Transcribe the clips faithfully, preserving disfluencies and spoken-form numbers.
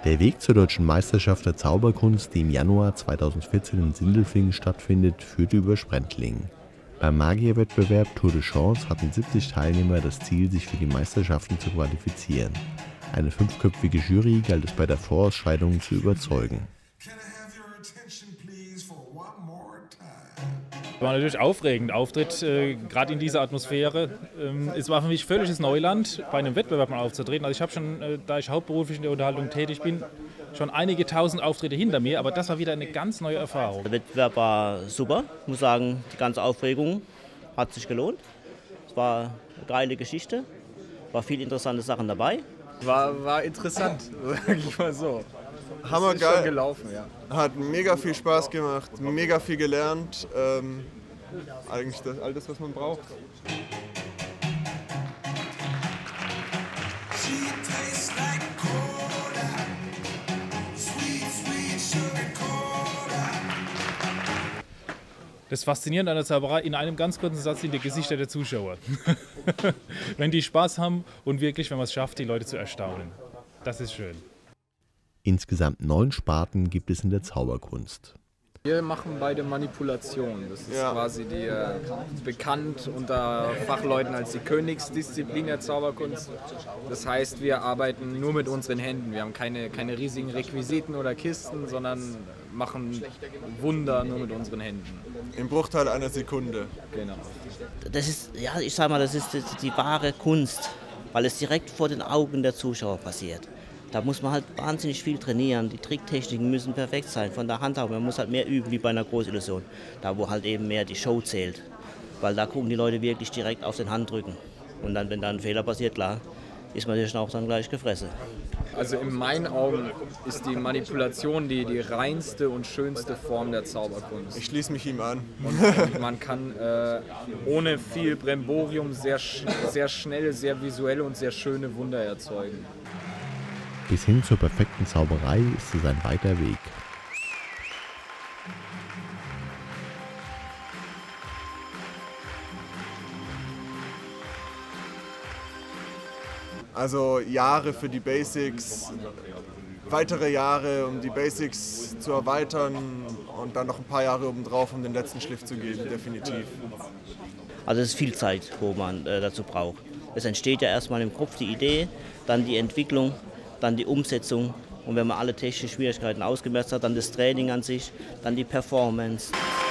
Der Weg zur Deutschen Meisterschaft der Zauberkunst, die im Januar zweitausendvierzehn in Sindelfingen stattfindet, führte über Sprendlingen. Beim Magierwettbewerb Tour de Chance hatten siebzig Teilnehmer das Ziel, sich für die Meisterschaften zu qualifizieren. Eine fünfköpfige Jury galt es bei der Vorausscheidung zu überzeugen. War natürlich aufregend, Auftritt, äh, gerade in dieser Atmosphäre. Ähm, es war für mich völliges Neuland, bei einem Wettbewerb mal aufzutreten. Also ich habe schon, äh, da ich hauptberuflich in der Unterhaltung tätig bin, schon einige tausend Auftritte hinter mir, aber das war wieder eine ganz neue Erfahrung. Der Wettbewerb war super, ich muss sagen, die ganze Aufregung hat sich gelohnt. Es war eine geile Geschichte, war viel interessante Sachen dabei. War, war interessant, sag ich mal so. Hammergeil. Schon gelaufen, ja. Hat mega viel Spaß gemacht, mega viel gelernt. Ähm, eigentlich das, all das, was man braucht. Das Faszinierende an der Zauberei, in einem ganz kurzen Satz sind die Gesichter der Zuschauer. Wenn die Spaß haben und wirklich, wenn man es schafft, die Leute zu erstaunen. Das ist schön. Insgesamt neun Sparten gibt es in der Zauberkunst. Wir machen beide Manipulation. Das ist ja quasi die, äh, bekannt unter Fachleuten als die Königsdisziplin der Zauberkunst. Das heißt, wir arbeiten nur mit unseren Händen. Wir haben keine, keine riesigen Requisiten oder Kisten, sondern machen Wunder nur mit unseren Händen. Im Bruchteil einer Sekunde. Genau. Das ist, ja, ich sag mal, das ist die, die wahre Kunst, weil es direkt vor den Augen der Zuschauer passiert. Da muss man halt wahnsinnig viel trainieren, die Tricktechniken müssen perfekt sein, von der Handhabung, man muss halt mehr üben wie bei einer Großillusion, da wo halt eben mehr die Show zählt, weil da gucken die Leute wirklich direkt auf den Handrücken und dann, wenn da ein Fehler passiert, klar, ist man natürlich auch dann gleich gefressen. Also in meinen Augen ist die Manipulation die, die reinste und schönste Form der Zauberkunst. Ich schließe mich ihm an. Und, und man kann äh, ohne viel Bremborium sehr, sehr schnell, sehr visuelle und sehr schöne Wunder erzeugen. Bis hin zur perfekten Zauberei ist es ein weiter Weg. Also Jahre für die Basics, weitere Jahre, um die Basics zu erweitern und dann noch ein paar Jahre obendrauf, um den letzten Schliff zu geben, definitiv. Also es ist viel Zeit, wo man äh, dazu braucht. Es entsteht ja erstmal im Kopf die Idee, dann die Entwicklung, dann die Umsetzung und wenn man alle technischen Schwierigkeiten ausgemerzt hat, dann das Training an sich, dann die Performance.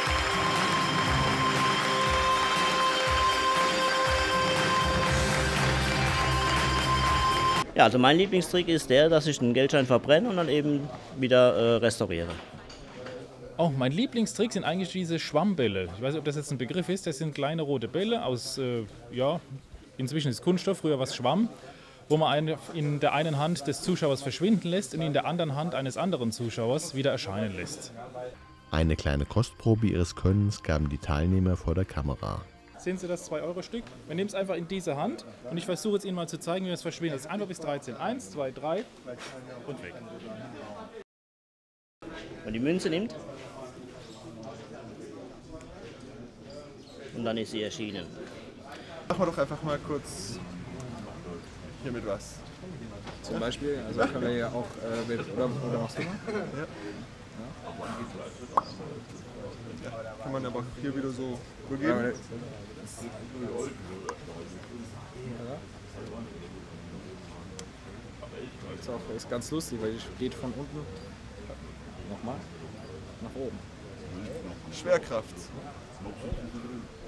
Ja, also mein Lieblingstrick ist der, dass ich einen Geldschein verbrenne und dann eben wieder äh, restauriere. Oh, mein Lieblingstrick sind eigentlich diese Schwammbälle. Ich weiß nicht, ob das jetzt ein Begriff ist. Das sind kleine rote Bälle aus, äh, ja, inzwischen ist Kunststoff, früher war es Schwamm, wo man eine, in der einen Hand des Zuschauers verschwinden lässt und in der anderen Hand eines anderen Zuschauers wieder erscheinen lässt. Eine kleine Kostprobe ihres Könnens gaben die Teilnehmer vor der Kamera. Sehen Sie das zwei Euro Stück? Wir nehmen es einfach in diese Hand und ich versuche jetzt Ihnen mal zu zeigen, wie es verschwindet. Das ist einfach bis dreizehn. eins, zwei, drei und weg. Man die Münze nimmt und dann ist sie erschienen. Machen wir doch einfach mal kurz hier mit was. Zum Beispiel, also können wir ja auch, äh, mit, oder, oder machst du mal? Ja. Ja. Kann man aber hier wieder so begeben. Ja, das ist, auch, ist ganz lustig, weil es geht von unten nochmal nach oben. Schwerkraft.